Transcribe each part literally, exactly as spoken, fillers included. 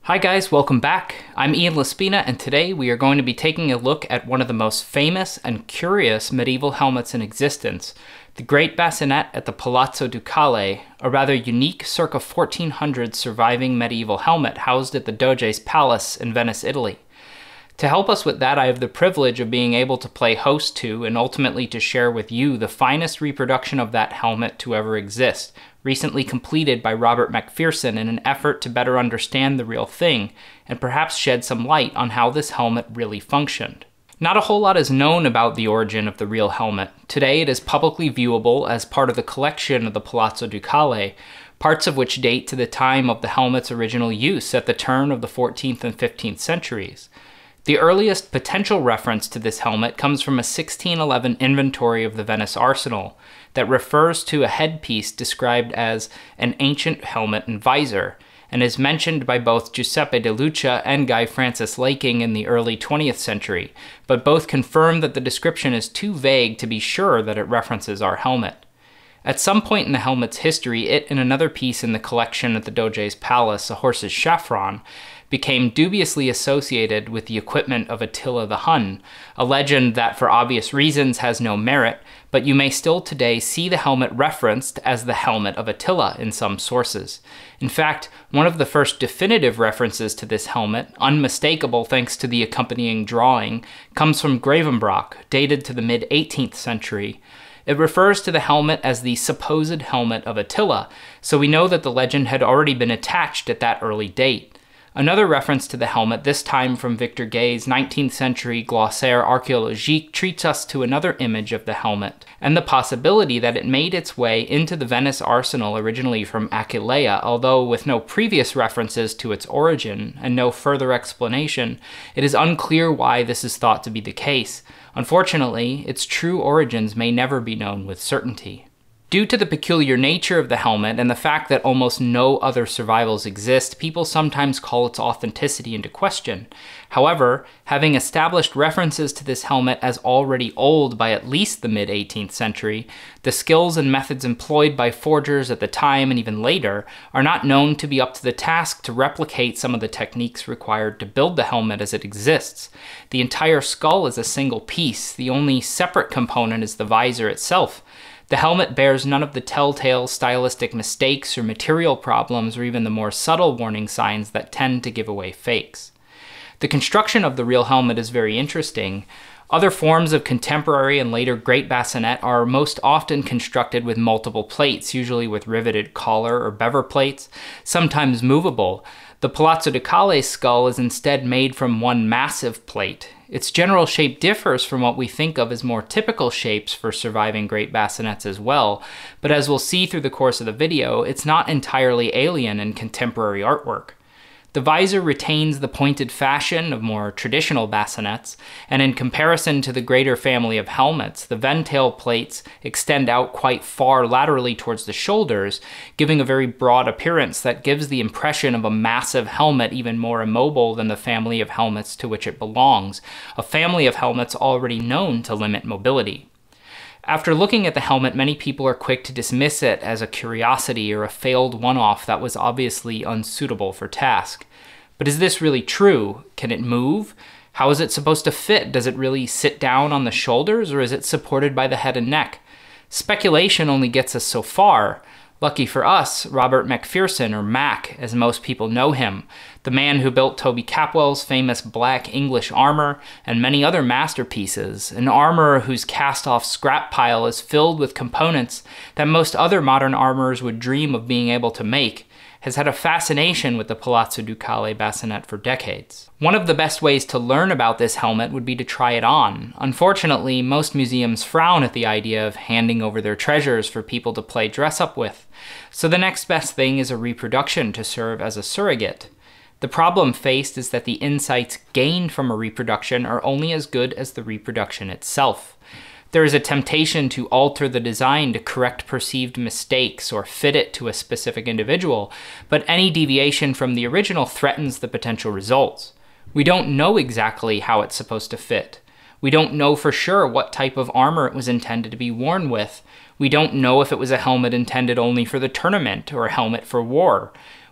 Hi guys, welcome back. I'm Ian Laspina, and today we are going to be taking a look at one of the most famous and curious medieval helmets in existence, the Great Bascinet at the Palazzo Ducale, a rather unique circa fourteen hundred surviving medieval helmet housed at the Doge's Palace in Venice, Italy. To help us with that, I have the privilege of being able to play host to and ultimately to share with you the finest reproduction of that helmet to ever exist, recently completed by Robert MacPherson in an effort to better understand the real thing and perhaps shed some light on how this helmet really functioned. Not a whole lot is known about the origin of the real helmet. Today it is publicly viewable as part of the collection of the Palazzo Ducale, parts of which date to the time of the helmet's original use at the turn of the fourteenth and fifteenth centuries. The earliest potential reference to this helmet comes from a sixteen eleven inventory of the Venice arsenal that refers to a headpiece described as an ancient helmet and visor, and is mentioned by both Giuseppe de Luca and Guy Francis Laking in the early twentieth century, but both confirm that the description is too vague to be sure that it references our helmet. At some point in the helmet's history, it and another piece in the collection at the Doge's Palace, a horse's chevron, became dubiously associated with the equipment of Attila the Hun, a legend that for obvious reasons has no merit, but you may still today see the helmet referenced as the helmet of Attila in some sources. In fact, one of the first definitive references to this helmet, unmistakable thanks to the accompanying drawing, comes from Gravenbrock, dated to the mid eighteenth century. It refers to the helmet as the supposed helmet of Attila, so we know that the legend had already been attached at that early date. Another reference to the helmet, this time from Victor Gay's nineteenth century Glossaire archéologique, treats us to another image of the helmet, and the possibility that it made its way into the Venice arsenal originally from Aquileia, although with no previous references to its origin and no further explanation, it is unclear why this is thought to be the case. Unfortunately, its true origins may never be known with certainty. Due to the peculiar nature of the helmet and the fact that almost no other survivals exist, people sometimes call its authenticity into question. However, having established references to this helmet as already old by at least the mid eighteenth century, the skills and methods employed by forgers at the time and even later are not known to be up to the task to replicate some of the techniques required to build the helmet as it exists. The entire skull is a single piece, the only separate component is the visor itself. The helmet bears none of the telltale stylistic mistakes or material problems or even the more subtle warning signs that tend to give away fakes. The construction of the real helmet is very interesting. Other forms of contemporary and later Great Bascinet are most often constructed with multiple plates, usually with riveted collar or bever plates, sometimes movable. The Palazzo Ducale skull is instead made from one massive plate. Its general shape differs from what we think of as more typical shapes for surviving Great Bascinets as well, but as we'll see through the course of the video, it's not entirely alien in contemporary artwork. The visor retains the pointed fashion of more traditional bascinets, and in comparison to the greater family of helmets, the ventail plates extend out quite far laterally towards the shoulders, giving a very broad appearance that gives the impression of a massive helmet even more immobile than the family of helmets to which it belongs, a family of helmets already known to limit mobility. After looking at the helmet, many people are quick to dismiss it as a curiosity or a failed one-off that was obviously unsuitable for task. But is this really true? Can it move? How is it supposed to fit? Does it really sit down on the shoulders, or is it supported by the head and neck? Speculation only gets us so far. Lucky for us, Robert MacPherson, or Mac as most people know him, the man who built Toby Capwell's famous black English armor and many other masterpieces, an armorer whose cast-off scrap pile is filled with components that most other modern armorers would dream of being able to make, has had a fascination with the Palazzo Ducale Bascinet for decades. One of the best ways to learn about this helmet would be to try it on. Unfortunately, most museums frown at the idea of handing over their treasures for people to play dress-up with, so the next best thing is a reproduction to serve as a surrogate. The problem faced is that the insights gained from a reproduction are only as good as the reproduction itself. There is a temptation to alter the design to correct perceived mistakes or fit it to a specific individual, but any deviation from the original threatens the potential results. We don't know exactly how it's supposed to fit. We don't know for sure what type of armor it was intended to be worn with. We don't know if it was a helmet intended only for the tournament or a helmet for war.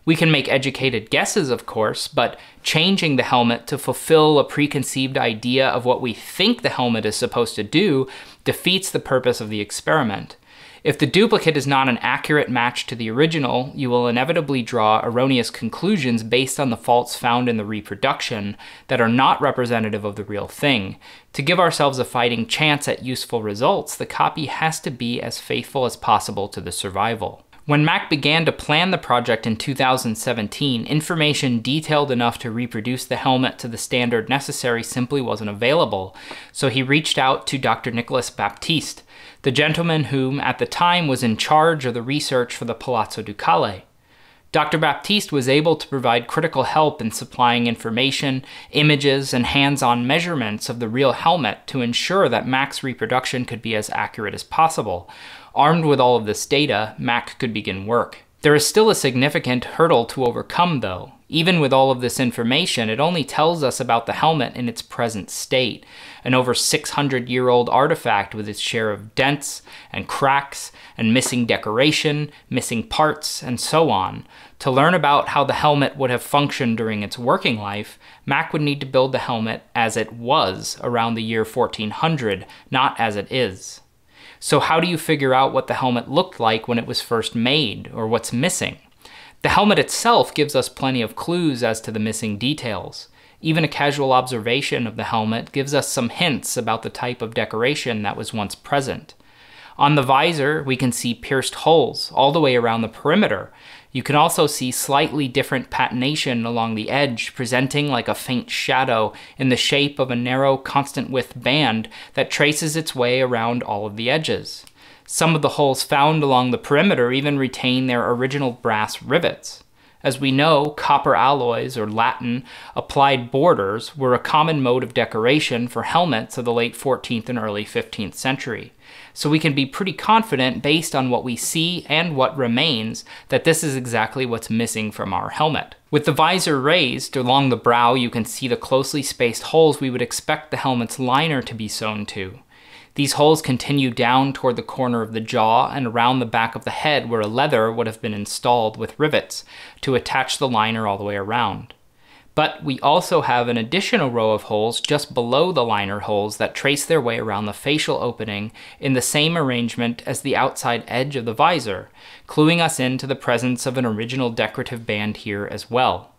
We can make educated guesses, of course, but changing the helmet to fulfill a preconceived idea of what we think the helmet is supposed to do defeats the purpose of the experiment. If the duplicate is not an accurate match to the original, you will inevitably draw erroneous conclusions based on the faults found in the reproduction that are not representative of the real thing. To give ourselves a fighting chance at useful results, the copy has to be as faithful as possible to the survival. When Mac began to plan the project in two thousand seventeen, information detailed enough to reproduce the helmet to the standard necessary simply wasn't available, so he reached out to Doctor Nicolas Baptiste, the gentleman whom, at the time, was in charge of the research for the Palazzo Ducale. Doctor Baptiste was able to provide critical help in supplying information, images, and hands-on measurements of the real helmet to ensure that Mac's reproduction could be as accurate as possible. Armed with all of this data, Mac could begin work. There is still a significant hurdle to overcome, though. Even with all of this information, it only tells us about the helmet in its present state, an over six hundred year old artifact with its share of dents and cracks and missing decoration, missing parts, and so on. To learn about how the helmet would have functioned during its working life, Mac would need to build the helmet as it was around the year fourteen hundred, not as it is. So how do you figure out what the helmet looked like when it was first made, or what's missing? The helmet itself gives us plenty of clues as to the missing details. Even a casual observation of the helmet gives us some hints about the type of decoration that was once present. On the visor, we can see pierced holes all the way around the perimeter. You can also see slightly different patination along the edge, presenting like a faint shadow in the shape of a narrow, constant-width band that traces its way around all of the edges. Some of the holes found along the perimeter even retain their original brass rivets. As we know, copper alloys, or Latin, applied borders were a common mode of decoration for helmets of the late fourteenth and early fifteenth century. So we can be pretty confident, based on what we see and what remains, that this is exactly what's missing from our helmet. With the visor raised, along the brow you can see the closely spaced holes we would expect the helmet's liner to be sewn to. These holes continue down toward the corner of the jaw and around the back of the head, where a leather would have been installed with rivets to attach the liner all the way around. But we also have an additional row of holes just below the liner holes that trace their way around the facial opening in the same arrangement as the outside edge of the visor, cluing us into the presence of an original decorative band here as well.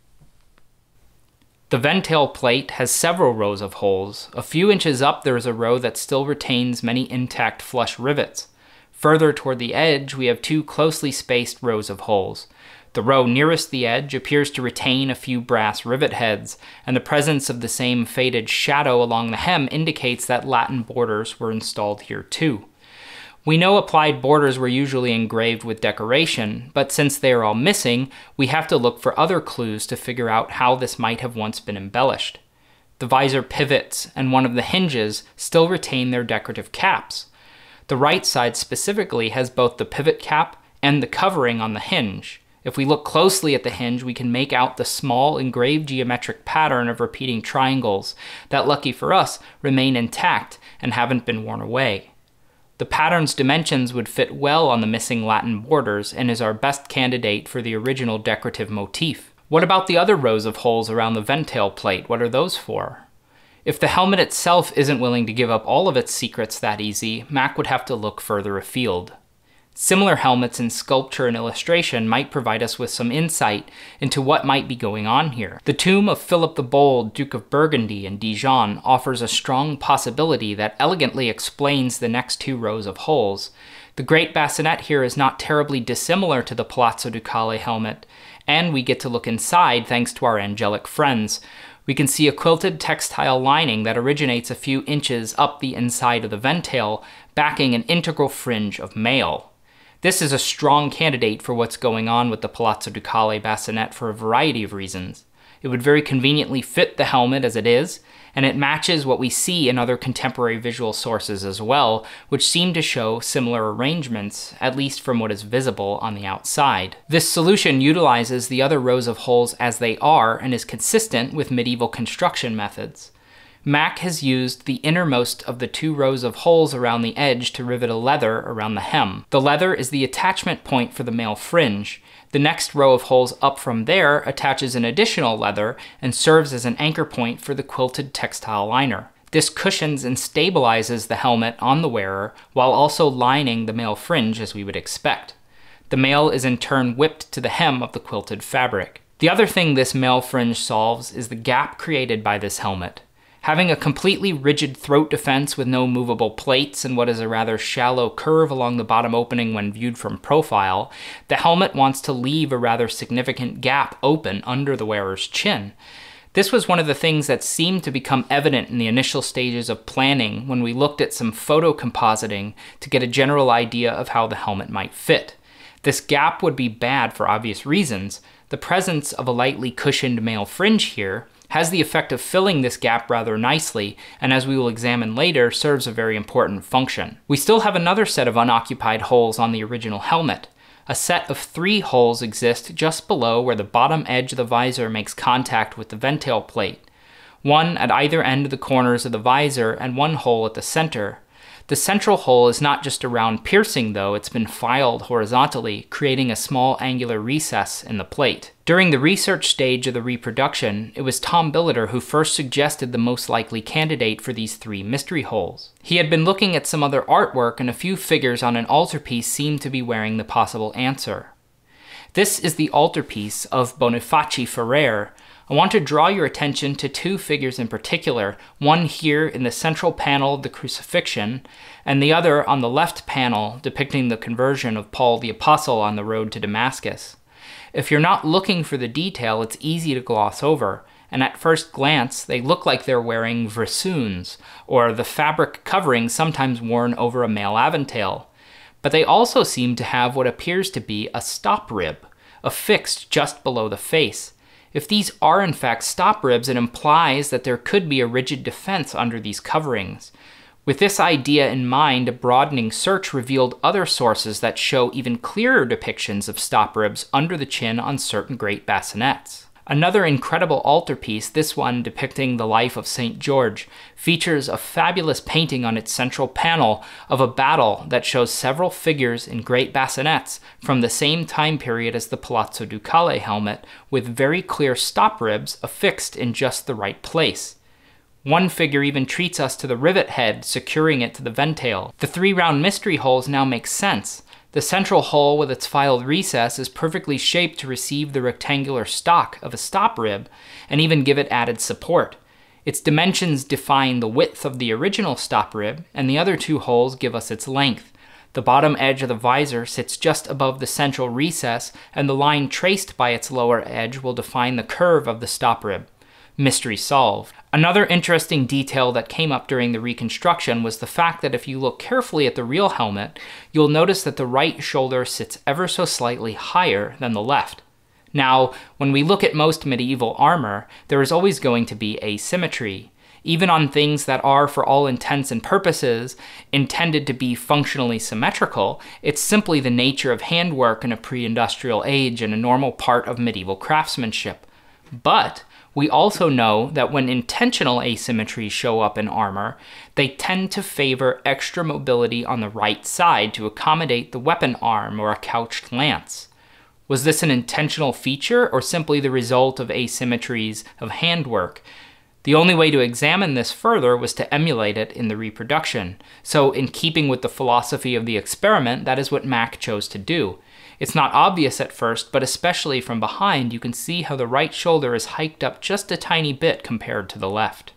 The ventail plate has several rows of holes. A few inches up there is a row that still retains many intact flush rivets. Further toward the edge we have two closely spaced rows of holes. The row nearest the edge appears to retain a few brass rivet heads, and the presence of the same faded shadow along the hem indicates that Latin borders were installed here too. We know applied borders were usually engraved with decoration, but since they are all missing, we have to look for other clues to figure out how this might have once been embellished. The visor pivots and one of the hinges still retain their decorative caps. The right side specifically has both the pivot cap and the covering on the hinge. If we look closely at the hinge, we can make out the small engraved geometric pattern of repeating triangles that, lucky for us, remain intact and haven't been worn away. The pattern's dimensions would fit well on the missing Latin borders and is our best candidate for the original decorative motif. What about the other rows of holes around the ventail plate? What are those for? If the helmet itself isn't willing to give up all of its secrets that easy, Mac would have to look further afield. Similar helmets in sculpture and illustration might provide us with some insight into what might be going on here. The tomb of Philip the Bold, Duke of Burgundy in Dijon, offers a strong possibility that elegantly explains the next two rows of holes. The great bassinet here is not terribly dissimilar to the Palazzo Ducale helmet, and we get to look inside thanks to our angelic friends. We can see a quilted textile lining that originates a few inches up the inside of the ventail, backing an integral fringe of mail. This is a strong candidate for what's going on with the Palazzo Ducale Bascinet for a variety of reasons. It would very conveniently fit the helmet as it is, and it matches what we see in other contemporary visual sources as well, which seem to show similar arrangements, at least from what is visible on the outside. This solution utilizes the other rows of holes as they are and is consistent with medieval construction methods. Mac has used the innermost of the two rows of holes around the edge to rivet a leather around the hem. The leather is the attachment point for the male fringe. The next row of holes up from there attaches an additional leather and serves as an anchor point for the quilted textile liner. This cushions and stabilizes the helmet on the wearer while also lining the male fringe as we would expect. The male is in turn whipped to the hem of the quilted fabric. The other thing this male fringe solves is the gap created by this helmet. Having a completely rigid throat defense with no movable plates and what is a rather shallow curve along the bottom opening when viewed from profile, the helmet wants to leave a rather significant gap open under the wearer's chin. This was one of the things that seemed to become evident in the initial stages of planning when we looked at some photo compositing to get a general idea of how the helmet might fit. This gap would be bad for obvious reasons. The presence of a lightly cushioned male fringe here has the effect of filling this gap rather nicely, and as we will examine later, serves a very important function. We still have another set of unoccupied holes on the original helmet. A set of three holes exist just below where the bottom edge of the visor makes contact with the ventail plate. One at either end of the corners of the visor and one hole at the center. The central hole is not just a round piercing though, it's been filed horizontally, creating a small angular recess in the plate. During the research stage of the reproduction, it was Tom Billiter who first suggested the most likely candidate for these three mystery holes. He had been looking at some other artwork and a few figures on an altarpiece seemed to be wearing the possible answer. This is the altarpiece of Boniface Ferrer. I want to draw your attention to two figures in particular, one here in the central panel of the crucifixion, and the other on the left panel depicting the conversion of Paul the Apostle on the road to Damascus. If you're not looking for the detail, it's easy to gloss over, and at first glance they look like they're wearing versoons, or the fabric covering sometimes worn over a male aventail. But they also seem to have what appears to be a stop rib, affixed just below the face. If these are in fact stop ribs, it implies that there could be a rigid defense under these coverings. With this idea in mind, a broadening search revealed other sources that show even clearer depictions of stop ribs under the chin on certain great bassinets. Another incredible altarpiece, this one depicting the life of Saint George, features a fabulous painting on its central panel of a battle that shows several figures in great bassinets from the same time period as the Palazzo Ducale helmet, with very clear stop ribs affixed in just the right place. One figure even treats us to the rivet head, securing it to the ventail. The three round mystery holes now make sense. The central hole with its filed recess is perfectly shaped to receive the rectangular stock of a stop rib and even give it added support. Its dimensions define the width of the original stop rib, and the other two holes give us its length. The bottom edge of the visor sits just above the central recess, and the line traced by its lower edge will define the curve of the stop rib. Mystery solved. Another interesting detail that came up during the reconstruction was the fact that if you look carefully at the real helmet, you'll notice that the right shoulder sits ever so slightly higher than the left. Now, when we look at most medieval armor, there is always going to be asymmetry. Even on things that are, for all intents and purposes, intended to be functionally symmetrical, it's simply the nature of handwork in a pre-industrial age and a normal part of medieval craftsmanship. But we also know that when intentional asymmetries show up in armor, they tend to favor extra mobility on the right side to accommodate the weapon arm or a couched lance. Was this an intentional feature or simply the result of asymmetries of handwork? The only way to examine this further was to emulate it in the reproduction. So in keeping with the philosophy of the experiment, that is what Mac chose to do. It's not obvious at first, but especially from behind, you can see how the right shoulder is hiked up just a tiny bit compared to the left.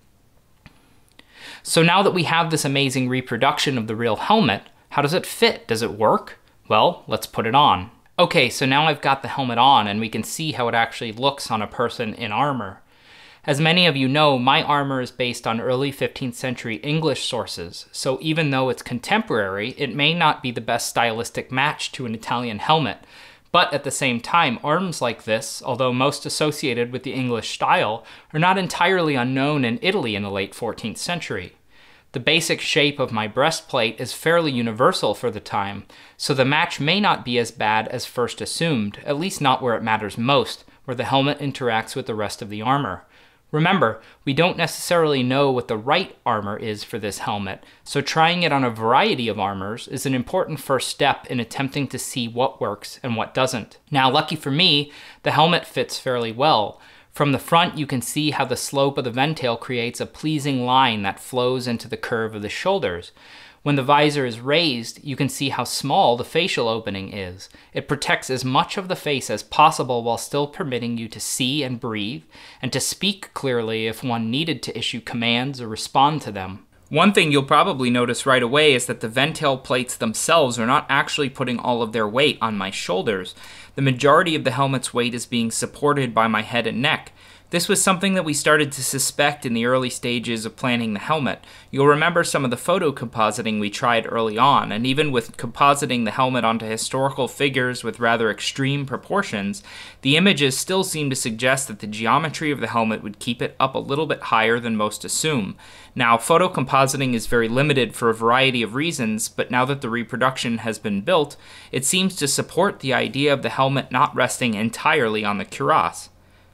So now that we have this amazing reproduction of the real helmet, how does it fit? Does it work? Well, let's put it on. Okay, so now I've got the helmet on and we can see how it actually looks on a person in armor. As many of you know, my armor is based on early fifteenth century English sources, so even though it's contemporary, it may not be the best stylistic match to an Italian helmet. But at the same time, arms like this, although most associated with the English style, are not entirely unknown in Italy in the late fourteenth century. The basic shape of my breastplate is fairly universal for the time, so the match may not be as bad as first assumed, at least not where it matters most, where the helmet interacts with the rest of the armor. Remember, we don't necessarily know what the right armor is for this helmet, so trying it on a variety of armors is an important first step in attempting to see what works and what doesn't. Now, lucky for me, the helmet fits fairly well. From the front, you can see how the slope of the ventail creates a pleasing line that flows into the curve of the shoulders. When the visor is raised, you can see how small the facial opening is. It protects as much of the face as possible while still permitting you to see and breathe, and to speak clearly if one needed to issue commands or respond to them. One thing you'll probably notice right away is that the ventail plates themselves are not actually putting all of their weight on my shoulders. The majority of the helmet's weight is being supported by my head and neck. This was something that we started to suspect in the early stages of planning the helmet. You'll remember some of the photo compositing we tried early on, and even with compositing the helmet onto historical figures with rather extreme proportions, the images still seem to suggest that the geometry of the helmet would keep it up a little bit higher than most assume. Now, photo compositing is very limited for a variety of reasons, but now that the reproduction has been built, it seems to support the idea of the helmet not resting entirely on the cuirass.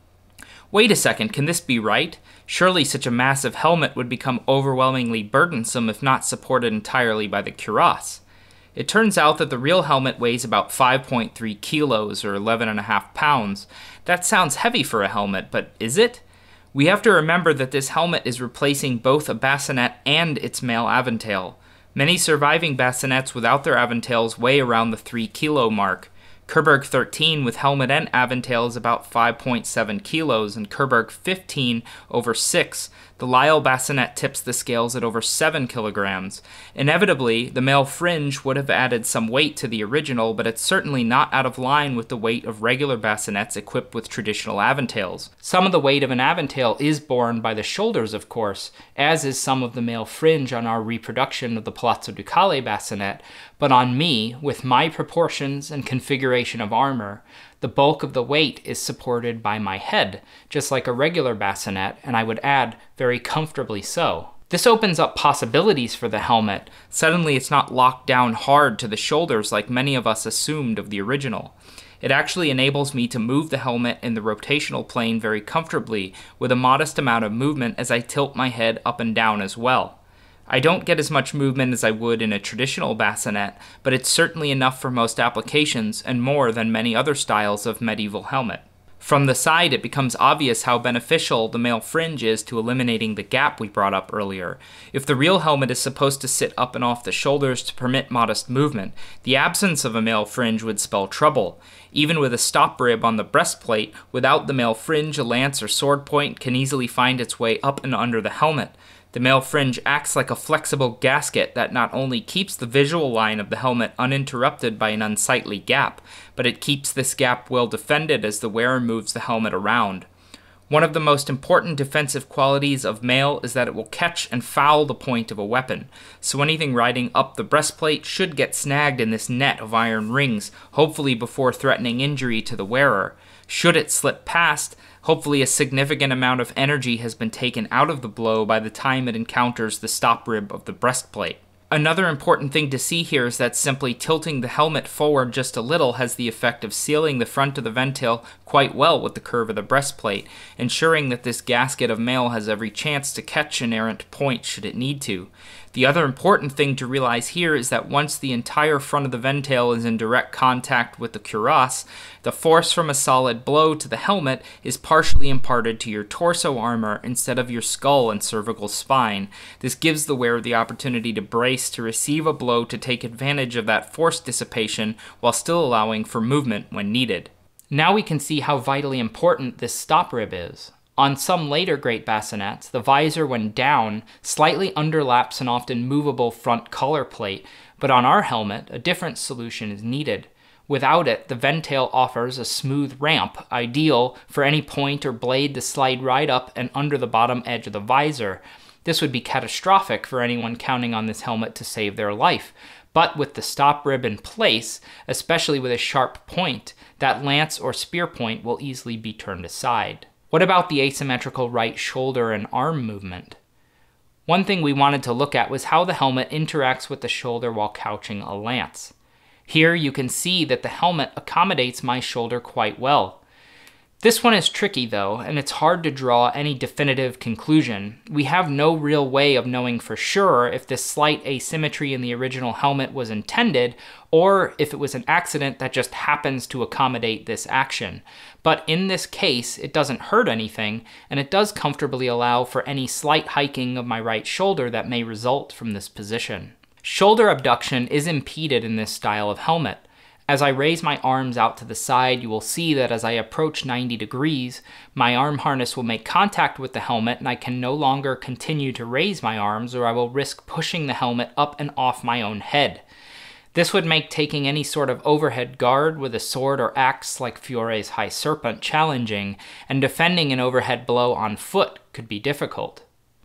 Wait a second, can this be right? Surely such a massive helmet would become overwhelmingly burdensome if not supported entirely by the cuirass. It turns out that the real helmet weighs about five point three kilos or eleven and a half pounds. That sounds heavy for a helmet, but is it? We have to remember that this helmet is replacing both a bassinet and its male aventail. Many surviving bassinets without their aventails weigh around the three kilo mark. Kerberg thirteen with helmet and aventail is about five point seven kilos, and Kerberg fifteen over six. The Lyle bassinet tips the scales at over seven kilograms. Inevitably, the male fringe would have added some weight to the original, but it's certainly not out of line with the weight of regular bassinets equipped with traditional aventails. Some of the weight of an aventail is borne by the shoulders, of course, as is some of the male fringe on our reproduction of the Palazzo Ducale Bascinet, but on me, with my proportions and configuration of armor, the bulk of the weight is supported by my head, just like a regular bassinet, and I would add, very comfortably so. This opens up possibilities for the helmet. Suddenly it's not locked down hard to the shoulders like many of us assumed of the original. It actually enables me to move the helmet in the rotational plane very comfortably, with a modest amount of movement as I tilt my head up and down as well. I don't get as much movement as I would in a traditional bassinet, but it's certainly enough for most applications and more than many other styles of medieval helmet. From the side, it becomes obvious how beneficial the male fringe is to eliminating the gap we brought up earlier. If the real helmet is supposed to sit up and off the shoulders to permit modest movement, the absence of a male fringe would spell trouble. Even with a stop rib on the breastplate, without the male fringe, a lance or sword point can easily find its way up and under the helmet. The male fringe acts like a flexible gasket that not only keeps the visual line of the helmet uninterrupted by an unsightly gap, but it keeps this gap well defended as the wearer moves the helmet around. One of the most important defensive qualities of mail is that it will catch and foul the point of a weapon, so anything riding up the breastplate should get snagged in this net of iron rings, hopefully before threatening injury to the wearer. Should it slip past, hopefully a significant amount of energy has been taken out of the blow by the time it encounters the stop rib of the breastplate. Another important thing to see here is that simply tilting the helmet forward just a little has the effect of sealing the front of the ventail quite well with the curve of the breastplate, ensuring that this gasket of mail has every chance to catch an errant point should it need to. The other important thing to realize here is that once the entire front of the ventail is in direct contact with the cuirass, the force from a solid blow to the helmet is partially imparted to your torso armor instead of your skull and cervical spine. This gives the wearer the opportunity to brace to receive a blow to take advantage of that force dissipation while still allowing for movement when needed. Now we can see how vitally important this stop rib is. On some later great bassinets, the visor, when down, slightly underlaps an often movable front collar plate, but on our helmet, a different solution is needed. Without it, the ventail offers a smooth ramp, ideal for any point or blade to slide right up and under the bottom edge of the visor. This would be catastrophic for anyone counting on this helmet to save their life. But with the stop rib in place, especially with a sharp point, that lance or spear point will easily be turned aside. What about the asymmetrical right shoulder and arm movement? One thing we wanted to look at was how the helmet interacts with the shoulder while couching a lance. Here you can see that the helmet accommodates my shoulder quite well. This one is tricky though, and it's hard to draw any definitive conclusion. We have no real way of knowing for sure if this slight asymmetry in the original helmet was intended, or if it was an accident that just happens to accommodate this action. But in this case, it doesn't hurt anything, and it does comfortably allow for any slight hiking of my right shoulder that may result from this position. Shoulder abduction is impeded in this style of helmet. As I raise my arms out to the side, you will see that as I approach ninety degrees, my arm harness will make contact with the helmet and I can no longer continue to raise my arms, or I will risk pushing the helmet up and off my own head. This would make taking any sort of overhead guard with a sword or axe like Fiore's High Serpent challenging, and defending an overhead blow on foot could be difficult.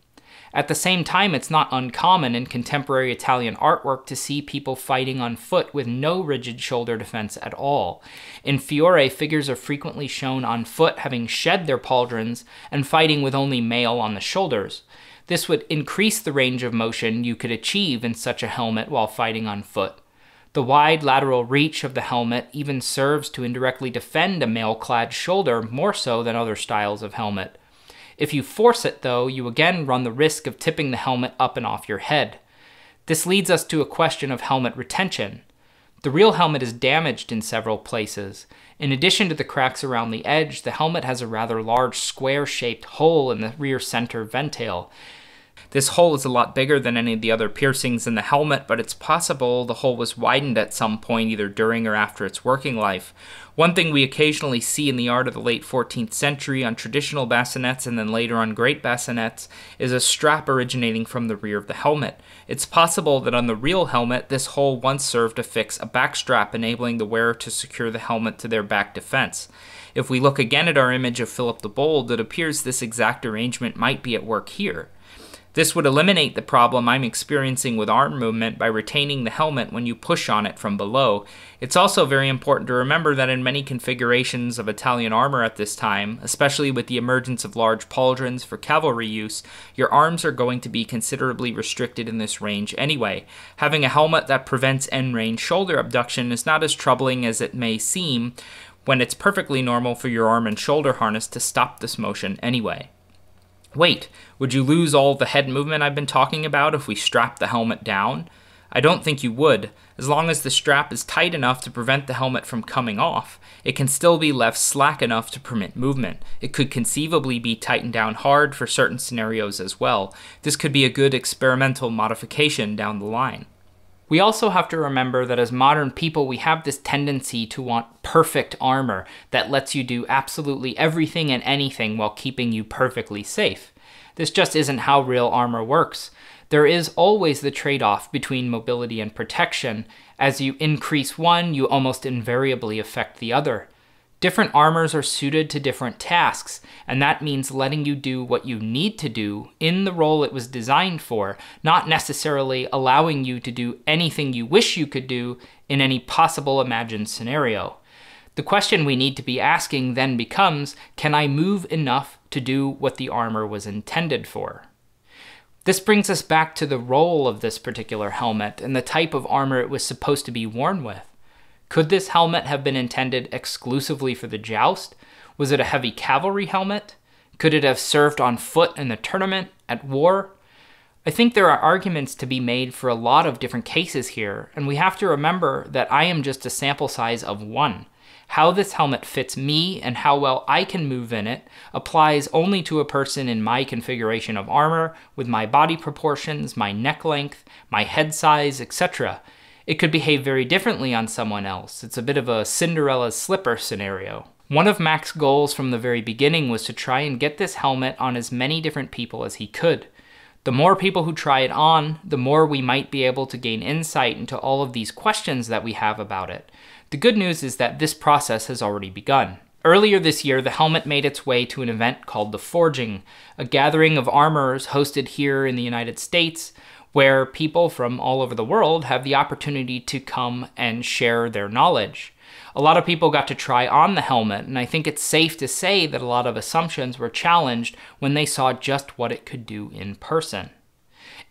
At the same time, it's not uncommon in contemporary Italian artwork to see people fighting on foot with no rigid shoulder defense at all. In Fiore, figures are frequently shown on foot having shed their pauldrons and fighting with only mail on the shoulders. This would increase the range of motion you could achieve in such a helmet while fighting on foot. The wide lateral reach of the helmet even serves to indirectly defend a mail-clad shoulder more so than other styles of helmet. If you force it, though, you again run the risk of tipping the helmet up and off your head. This leads us to a question of helmet retention. The real helmet is damaged in several places. In addition to the cracks around the edge, the helmet has a rather large square-shaped hole in the rear center ventail. This hole is a lot bigger than any of the other piercings in the helmet, but it's possible the hole was widened at some point either during or after its working life. One thing we occasionally see in the art of the late fourteenth century on traditional bassinets and then later on great bassinets is a strap originating from the rear of the helmet. It's possible that on the real helmet, this hole once served to fix a back strap, enabling the wearer to secure the helmet to their back defense. If we look again at our image of Philip the Bold, it appears this exact arrangement might be at work here. This would eliminate the problem I'm experiencing with arm movement by retaining the helmet when you push on it from below. It's also very important to remember that in many configurations of Italian armor at this time, especially with the emergence of large pauldrons for cavalry use, your arms are going to be considerably restricted in this range anyway. Having a helmet that prevents end-range shoulder abduction is not as troubling as it may seem when it's perfectly normal for your arm and shoulder harness to stop this motion anyway. Wait, would you lose all the head movement I've been talking about if we strap the helmet down? I don't think you would. As long as the strap is tight enough to prevent the helmet from coming off, it can still be left slack enough to permit movement. It could conceivably be tightened down hard for certain scenarios as well. This could be a good experimental modification down the line. We also have to remember that as modern people, we have this tendency to want perfect armor that lets you do absolutely everything and anything while keeping you perfectly safe. This just isn't how real armor works. There is always the trade-off between mobility and protection. As you increase one, you almost invariably affect the other. Different armors are suited to different tasks, and that means letting you do what you need to do in the role it was designed for, not necessarily allowing you to do anything you wish you could do in any possible imagined scenario. The question we need to be asking then becomes, can I move enough to do what the armor was intended for? This brings us back to the role of this particular helmet and the type of armor it was supposed to be worn with. Could this helmet have been intended exclusively for the joust? Was it a heavy cavalry helmet? Could it have served on foot in the tournament, at war? I think there are arguments to be made for a lot of different cases here, and we have to remember that I am just a sample size of one. How this helmet fits me and how well I can move in it applies only to a person in my configuration of armor, with my body proportions, my neck length, my head size, et cetera. It could behave very differently on someone else. It's a bit of a Cinderella's slipper scenario. One of Mac's goals from the very beginning was to try and get this helmet on as many different people as he could. The more people who try it on, the more we might be able to gain insight into all of these questions that we have about it. The good news is that this process has already begun. Earlier this year, the helmet made its way to an event called The Forging, a gathering of armorers hosted here in the United States, where people from all over the world have the opportunity to come and share their knowledge. A lot of people got to try on the helmet, and I think it's safe to say that a lot of assumptions were challenged when they saw just what it could do in person.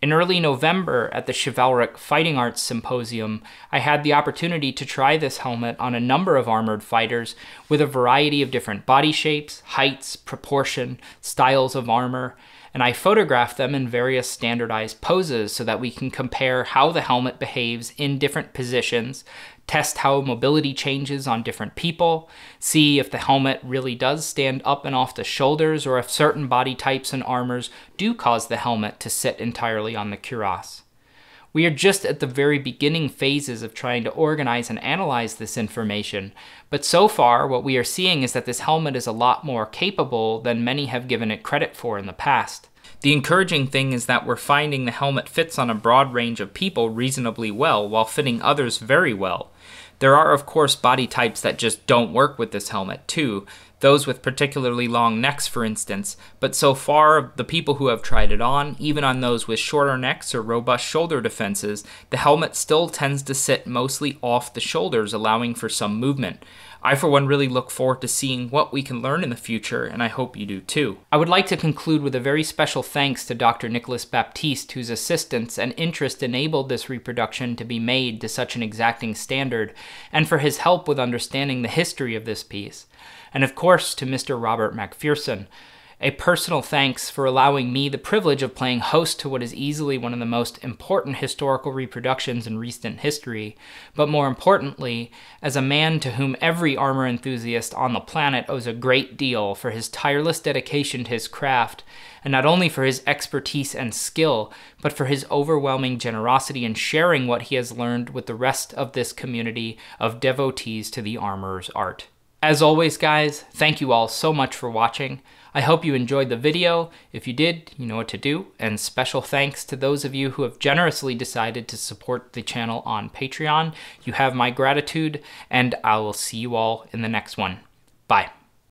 In early November at the Chivalric Fighting Arts Symposium, I had the opportunity to try this helmet on a number of armored fighters with a variety of different body shapes, heights, proportion, styles of armor, and I photographed them in various standardized poses so that we can compare how the helmet behaves in different positions, test how mobility changes on different people, see if the helmet really does stand up and off the shoulders, or if certain body types and armors do cause the helmet to sit entirely on the cuirass. We are just at the very beginning phases of trying to organize and analyze this information, but so far what we are seeing is that this helmet is a lot more capable than many have given it credit for in the past. The encouraging thing is that we're finding the helmet fits on a broad range of people reasonably well, while fitting others very well. There are of course body types that just don't work with this helmet too, those with particularly long necks for instance, but so far the people who have tried it on, even on those with shorter necks or robust shoulder defenses, the helmet still tends to sit mostly off the shoulders, allowing for some movement. I for one really look forward to seeing what we can learn in the future, and I hope you do too. I would like to conclude with a very special thanks to Doctor Nicolas Baptiste, whose assistance and interest enabled this reproduction to be made to such an exacting standard, and for his help with understanding the history of this piece. And of course to Mister Robert MacPherson. A personal thanks for allowing me the privilege of playing host to what is easily one of the most important historical reproductions in recent history, but more importantly, as a man to whom every armor enthusiast on the planet owes a great deal for his tireless dedication to his craft, and not only for his expertise and skill, but for his overwhelming generosity in sharing what he has learned with the rest of this community of devotees to the armorer's art. As always, guys, thank you all so much for watching. I hope you enjoyed the video. If you did, you know what to do. And special thanks to those of you who have generously decided to support the channel on Patreon. You have my gratitude, and I will see you all in the next one. Bye.